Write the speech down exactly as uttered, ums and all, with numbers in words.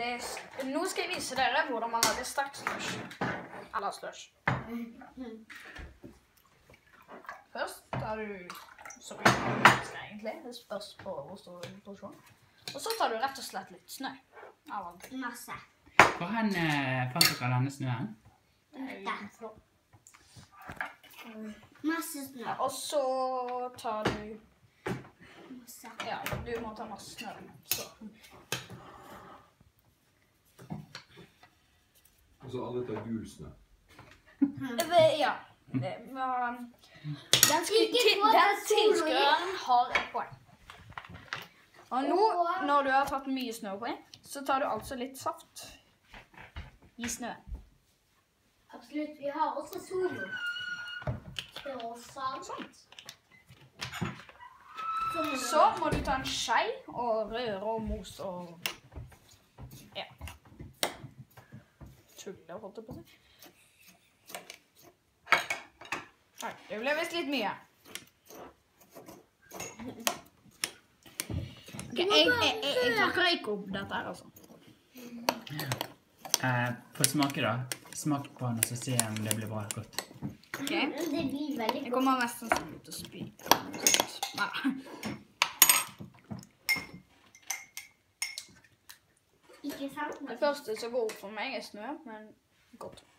det, nå skal jeg vise dere hvordan man lager sterk slush. Eller slush. Først tar du, så mye du skal egentlig, det spørs på hvor stor porsjon. Og så tar du rett og slett litt snø. Masse. Hvor hen fant dere denne snøen? Dette. Masse snø. Ja, og så tar du... Masse. Ja, du må ta masse snø. Så. Og så alle tar gul snø. Ja. Det var... Den tilskueren har et poeng. Og nå, når du har tatt mye snø på, så tar du altså litt saft i snøen. Absolutt. Vi har også solo. Det er også sant. Så må du ta en skei og røre og mos og... Ja. Tuller, holdt jeg på å si. Nei, det ble vist litt mye. Okay, jeg, jeg, jeg, jeg takker ikke opp dette her, altså. Eh, få smake da. Smak på den og så se om det blir bra godt. Ok. Det blir veldig godt. Jeg kommer mest sannsynlig til å spy. Nei. Ikke sant? Det første som går opp for meg er snø, men godt.